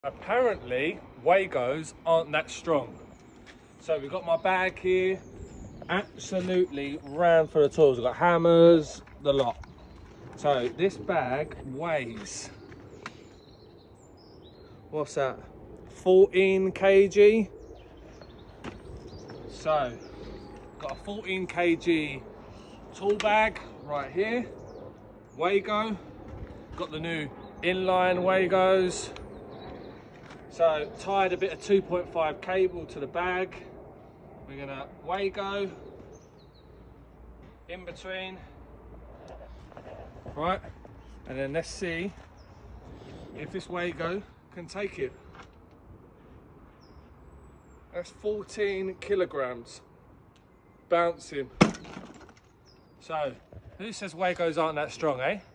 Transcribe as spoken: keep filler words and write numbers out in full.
Apparently, Wago's aren't that strong. So we've got my bag here, absolutely rammed full of tools. We've got hammers, the lot. So this bag weighs, what's that, fourteen kilograms. So, got a fourteen kilogram tool bag right here, Wago. Got the new inline Wago's. So tied a bit of two point five cable to the bag. We're gonna Wago in between, right? And then let's see if this Wago can take it. That's fourteen kilograms bouncing. So who says Wagos aren't that strong, eh?